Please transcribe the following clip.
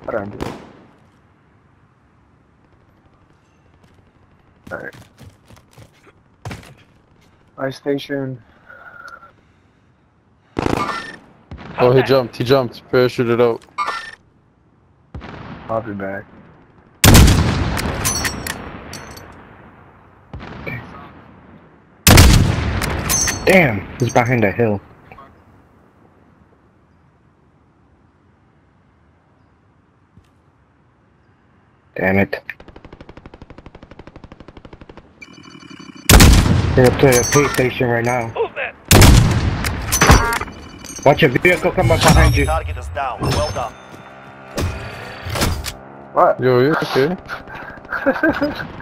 Around you. Alright. Ice station. Oh, he jumped, parachuted out. I'll be back. Damn, he's behind the hill. Damn it. They're up to the pay station right now. Watch a vehicle come up behind you. Target is down. Well done. What? Yo, you okay?